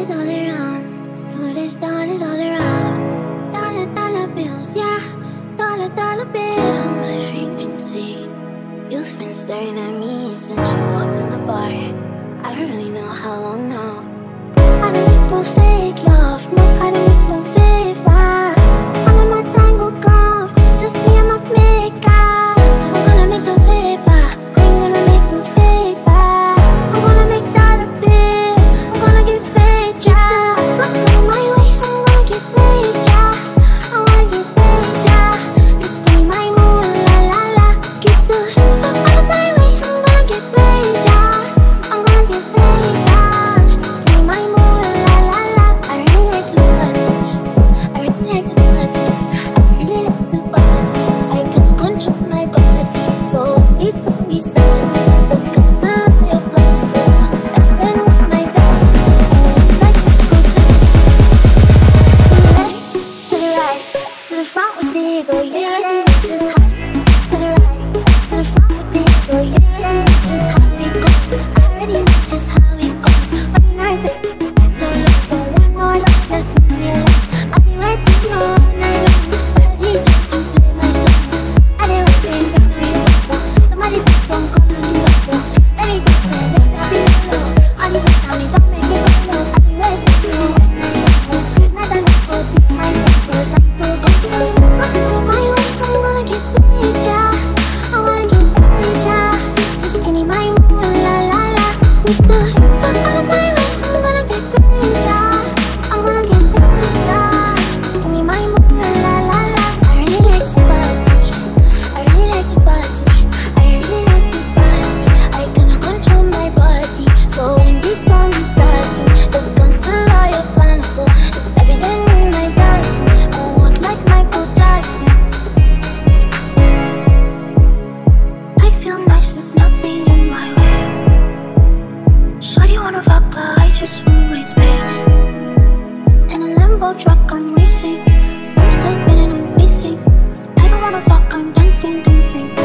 dollars all around. US dollars all around. Dollar, dollar bills, yeah. Dollar, dollar bills. On my frequency. You've been staring at me since you walked in the bar. I don't really know how long now. I don't need no fake love. No, I don't need no favor. All of my time will come. Just me and my makeup. I'm gonna make the paper. I'm gonna make the paper. I'm gonna make dollar bills. I'm gonna get paid, yeah. Fuck on my way. I'm gonna get paid, yeah. I wanna get paid, yeah. Just give me my mood, la la la. Get the fuck on my way. I'm gonna get paid, yeah. I'm gonna get paid, yeah. Just give me my mood, la la la. I really like to party. I really like to party. I really like to party. I can control my body. So it's so we start. Let's go to your place. Stepping with my dance. Like to go to the right, to the front with the ego, yeah. Just hop to the right, to the front with the ego, yeah. Just how we go. I already know just how it goes. One night, baby, so look for one more love, just let me alone. I'll be waiting all night long, ready just to play my song. I did what they think we want. Somebody just don't call me loco. Baby, just play the job in low. All these things tell me don't make it go low. I'll be waiting all night long. Not that much for be my focus. I'm so good. Fuck on my way, I'm gonna get paid, yeah. I wanna get paid, yeah. Just give me my mood, la la la. With the fuck on my way, I'm gonna get paid, yeah. I'm gonna get paid, yeah. Just give me my mood, la la la. I really like to party. I really like to party. I really like to party. I cannot control my body. So when this song is starting, just constant your pencil. It's everything in my dancing. I walk like Michael Jackson. I feel nice, there's nothing in my way. Shawty wanna rock, I just want my space. In a Lambo truck, I'm racing. I'm stepping and I'm pacing. I don't wanna talk, I'm dancing, dancing.